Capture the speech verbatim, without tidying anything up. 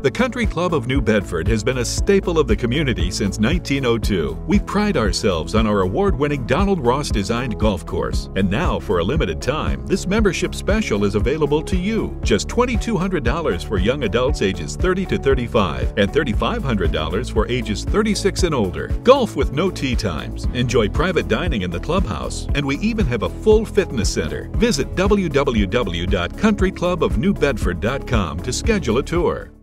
The Country Club of New Bedford has been a staple of the community since nineteen oh two. We pride ourselves on our award-winning Donald Ross-designed golf course. And now, for a limited time, this membership special is available to you. Just two thousand two hundred dollars for young adults ages thirty to thirty-five and three thousand five hundred dollars for ages thirty-six and older. Golf with no tee times. Enjoy private dining in the clubhouse. And we even have a full fitness center. Visit w w w dot country club of new bedford dot com to schedule a tour.